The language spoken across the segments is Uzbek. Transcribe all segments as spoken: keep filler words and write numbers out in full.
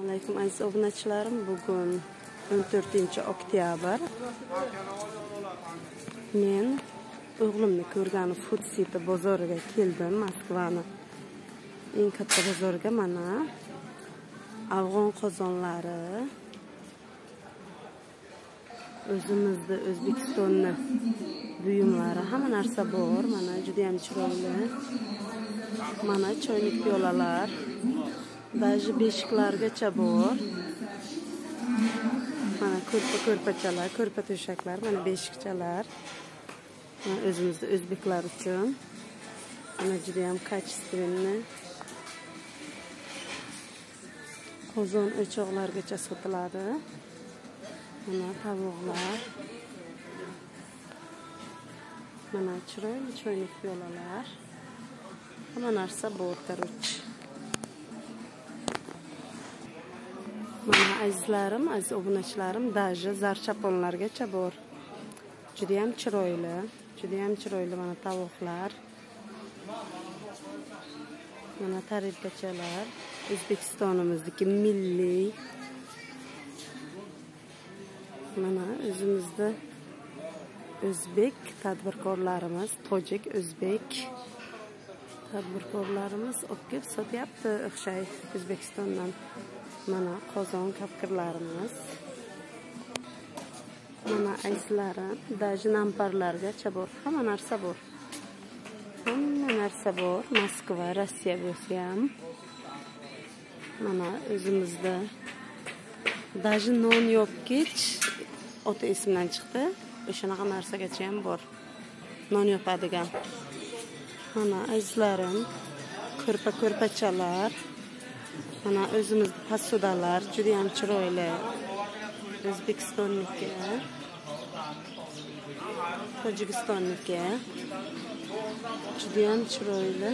Alaykum aziz obunachilarim, bugun o'n to'rtinchi oktyabr. Men o'g'limni ko'rgani Food City bozoriga keldim, Moskvani eng katta bozoriga. Mana afg'on qozonlari, o'zimizda O'zbekistonni buyumlari, hamma narsa bor. Mana juda ham chiroyli. Mana choylik piyolalar, даже beshiklargacha bor. Mana ko'rpa ko'rpachalar, ko'rpa to'shaklar, mana beshikchalar. Mana o'zimizda o'zbeklar uchun. Mana juda ham kачественный. Qozon o'choqlargacha sotiladi. Mana tovuqlar. Mana chiroyli choylik piyolalar. Hamma narsa bor, короче. Mana azizlarim, aziz obunachilarim, даже zarchaponlargacha bor. Juda ham chiroyli, juda ham chiroyli. Mana tovuqlar. Mana tarelkachalar, O'zbekistonimizdagi milliy. Mana o'zimizda o'zbek tadbirkorlarimiz, tojik, o'zbek tadbirkorlarimiz olib kelib sotyapti o'xshay O'zbekistondan. Mana qozon kapkirlarimiz. Mana azizlarim, даже namparlargacha bor. Hamma narsa bor. Hamma narsa bor. Moskva, Rossiya bo'lsa ham. Mana o'zimizda даже non yopgich oti esimdan chiqdi. O'shanaqa narsagacha ham bor. Non yopadigan. Mana azizlarim, ko'rpa ko'rpachalar. Mana o'zimizda posudalar, juda ham chiroyli. O'zbekistonniki, Tojikistonniki. Juda ham chiroyli.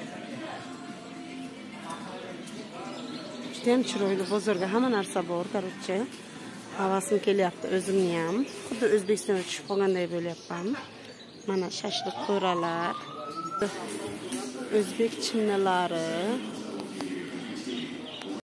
Juda ham chiroyli bozorga hamma narsa bor, короче. Havasim kelyapti o'zimni ham. Xuddi O'zbekistonga tushib qolganday bo'lyapman. Mana shashliq qo'ralar, o'zbek chinnalari.